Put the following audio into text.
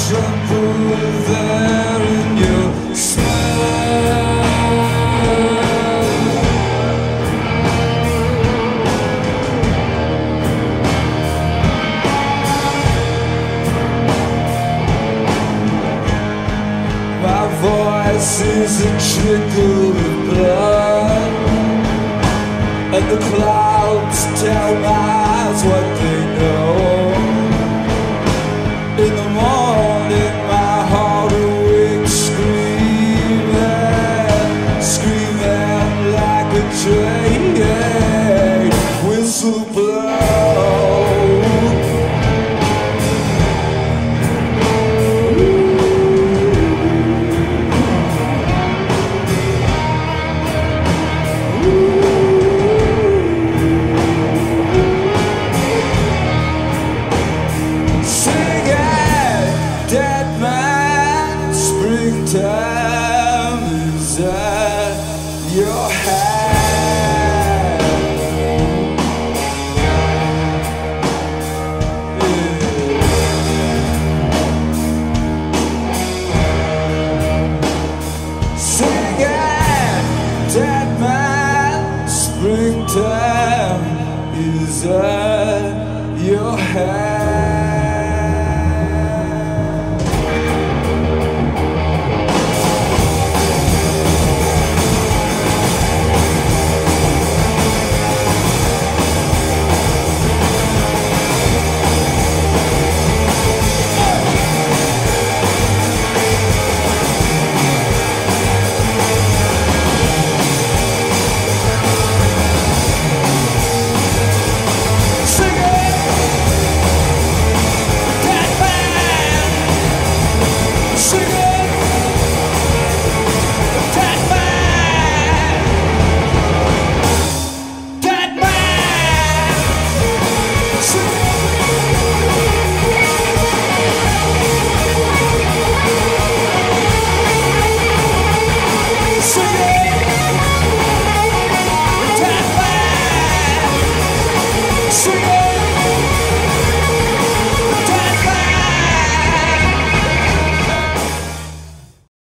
tremble there in your smile. My voice is a trickle of blood, and the clouds tell my eyes what they know. In the morning my heart awakes screaming, screaming like a train whistle blow. Time is at your hand. Sing it, dead man. Springtime is at your hand. Sing it!